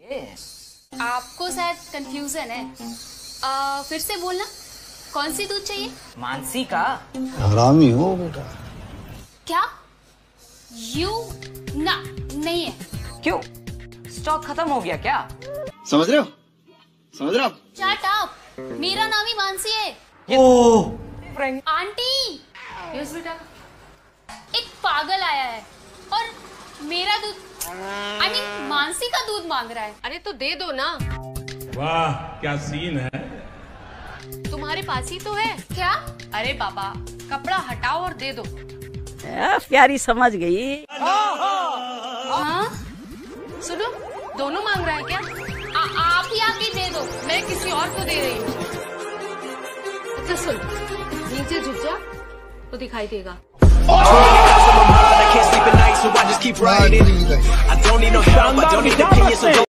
आपको शायद कंफ्यूजन है। फिर से बोलना, कौन सी दूध चाहिए? मानसी का। हरामी हो बेटा। क्या? यू ना नहीं है। क्यों? स्टॉक खत्म हो गया क्या? समझ रहे हो? समझ रहे हो? शट अप, मेरा नाम ही मानसी है। आंटी, यस बेटा। एक पागल आया है और मेरा दूध आई मीन मानसी का दूध मांग रहा है। अरे तो दे दो ना। वाह क्या सीन है। तुम्हारे पास ही तो है। क्या? अरे बाबा, कपड़ा हटाओ और दे दो। प्यारी समझ गई। हाँ? सुनो, दोनों मांग रहा है क्या? आप ही आके दे दो। मैं किसी और को दे रही हूँ। अच्छा सुन, नीचे झुक जा तो दिखाई देगा। I can't sleep at night, so I just keep writing. I don't need no help, I don't need opinions, so